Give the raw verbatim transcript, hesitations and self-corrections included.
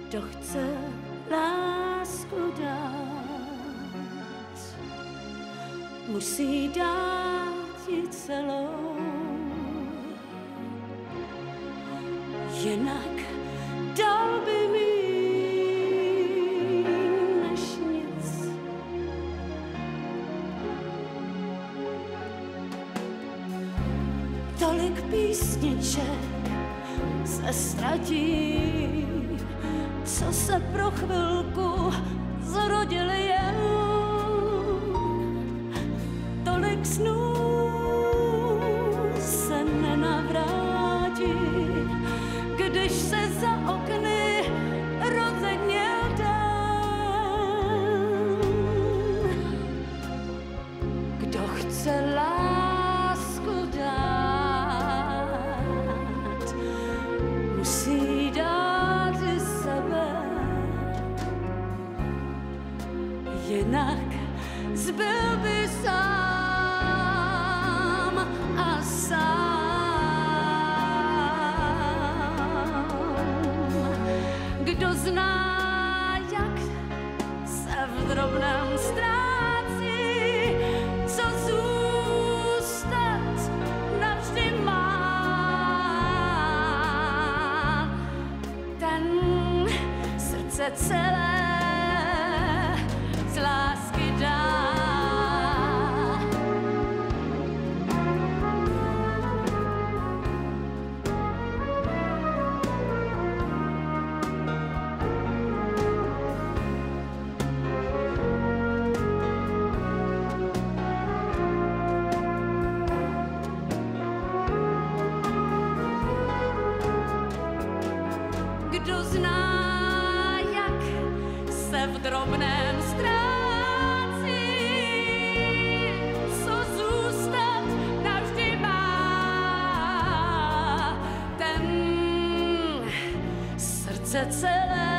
Kdo chce lásku dát, musí dát ji celou, jinak dal by míň než nic. Tolik písniček se ztratí, co se pro chvilku zrodili jen. Tolik snů se nenavrátí, když se za okny rozeněl den. Kdo chce lásku dát, musí dát i sebe, jinak zbyl by sám a sám. Kdo zná, jak se v drobném ztrácí, co zůstat navždy má, ten srdce celé z lásky dá. Kdo zná, jak se v drobném ztrácí, co zůstat navždy má, ten srdce celé